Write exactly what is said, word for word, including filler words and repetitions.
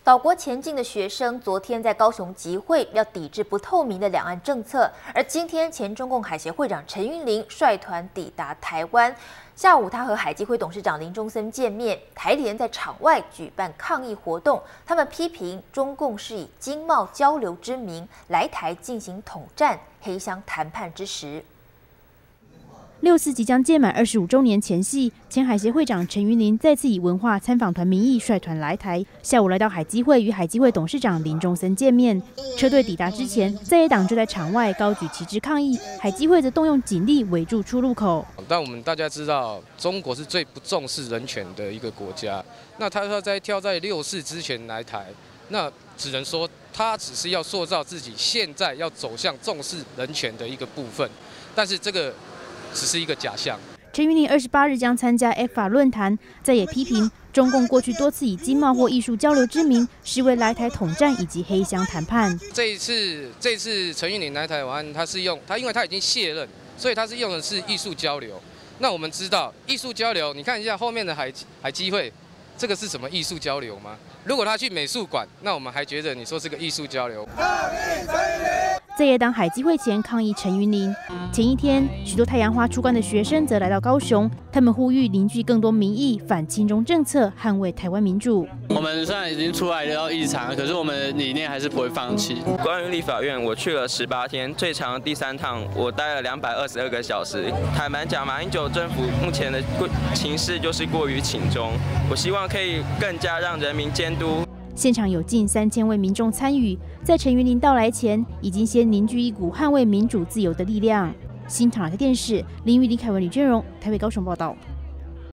岛国前进的学生昨天在高雄集会，要抵制不透明的两岸政策。而今天，前中共海协会长陈云林率团抵达台湾。下午，他和海基会董事长林中森见面，台联在场外举办抗议活动。他们批评中共是以经贸交流之名来台进行统战、黑箱谈判之时。 六四即将届满二十五周年前夕，前海协会长陈云林再次以文化参访团名义率团来台。下午来到海基会，与海基会董事长林中森见面。车队抵达之前，在野党就在场外高举旗帜抗议，海基会则动用警力围住出入口。 但我们大家知道，中国是最不重视人权的一个国家。那他要在挑在六四之前来台，那只能说他只是要塑造自己现在要走向重视人权的一个部分，但是这个。 只是一个假象。 陈云林二十八日将参加 F 法论坛，再也批评中共过去多次以经贸或艺术交流之名，实为来台统战以及黑箱谈判。 这一次，这一次陈云林来台湾，他是用他，因为他已经卸任，所以他是用的是艺术交流。那我们知道，艺术交流，你看一下后面的海海基会，这个是什么艺术交流吗？如果他去美术馆，那我们还觉得你说是个艺术交流。 在野党海基会前抗议陈云林。前一天，许多太阳花出关的学生则来到高雄，他们呼吁凝聚更多民意，反亲中政策，捍卫台湾民主。 我们虽然已经出来要议场，可是我们的理念还是不会放弃。 关于立法院，我去了十八天，最长的第三趟我待了两百二十二个小时。坦白讲，马英九政府目前的情势就是过于亲中，我希望可以更加让人民监督。 现场有近三千位民众参与，在陈云林到来前，已经先凝聚一股捍卫民主自由的力量。新唐人电视林玉、李凯文、李娟荣，台北、高雄报道。